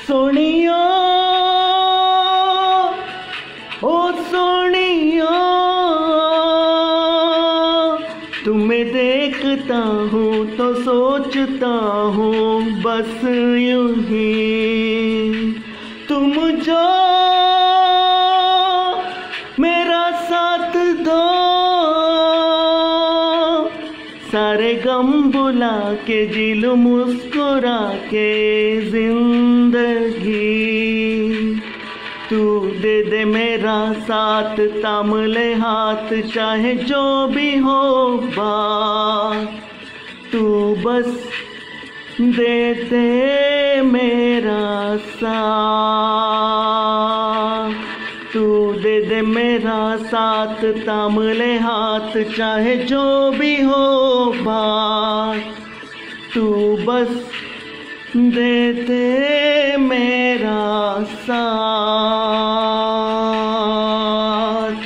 सोनिया ओ सोनिया, तुम्हें देखता हूँ तो सोचता हूँ बस यूं ही, तुम जो मेरा साथ दो, सारे गम बुला के जी लूं मुस्कुरा के जिंदगी। तू दे दे मेरा साथ, थाम ले हाथ, चाहे जो भी हो बात, तू बस दे दे मेरा साथ। तू दे दे मेरा साथ, थाम ले हाथ, चाहे जो भी हो बात, तू बस दे दे मेरा साथ।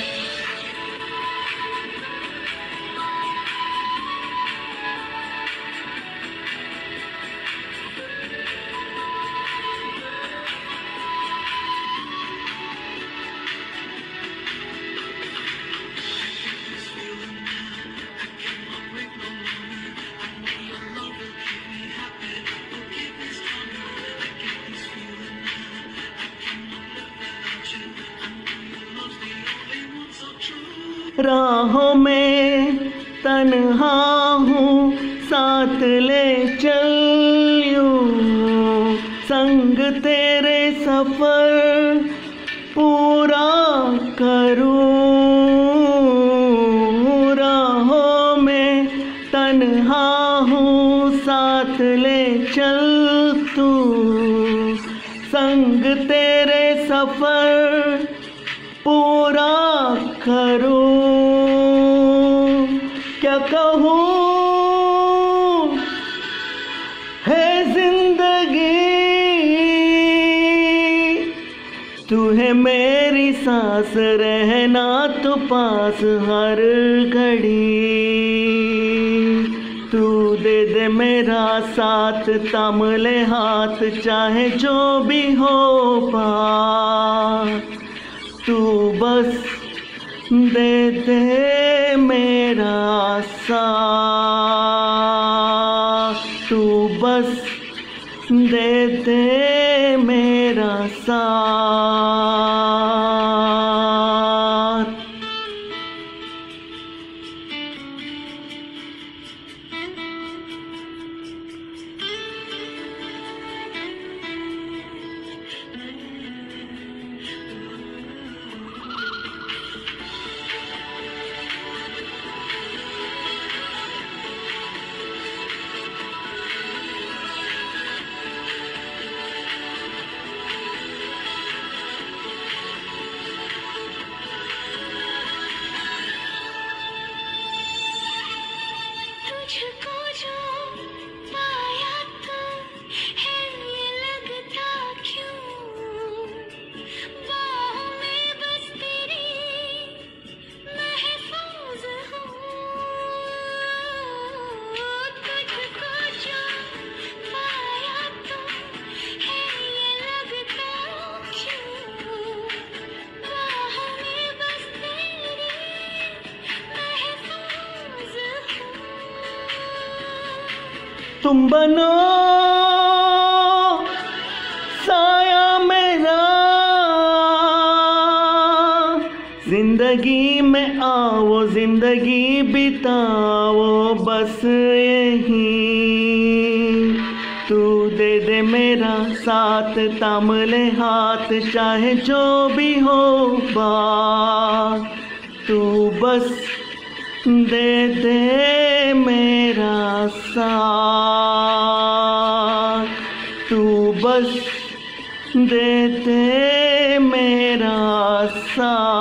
राहों में तन्हा हूँ, साथ ले चल यूं, संग तेरे सफर पूरा करूं। राहों में तन्हा हूँ, साथ ले चल तू, संग तेरे सफर पूरा करूं। क्या कहूँ है जिंदगी, तू है मेरी सांस, रहना तो पास हर घड़ी। तू दे दे मेरा साथ, थाम ले हाथ, चाहे जो भी हो बात, तू बस दे दे मेरा साथ। तू बस दे दे मेरा साथ। तुझको जो पाया तो है ये लगता क्यों, बाहों में बस तेरी महफूज हूँ। तुझको जो पाया तो है ये लगता क्यों, बाहों में बस तेरी महफूज हूँ। तुम बनो साया मेरा, जिंदगी में आओ, जिंदगी बिताओ बस यहीं। तू दे दे मेरा साथ, थाम ले हाथ, चाहे जो भी हो बात, तू बस दे दे मेरा साथ। तू बस दे दे मेरा साथ।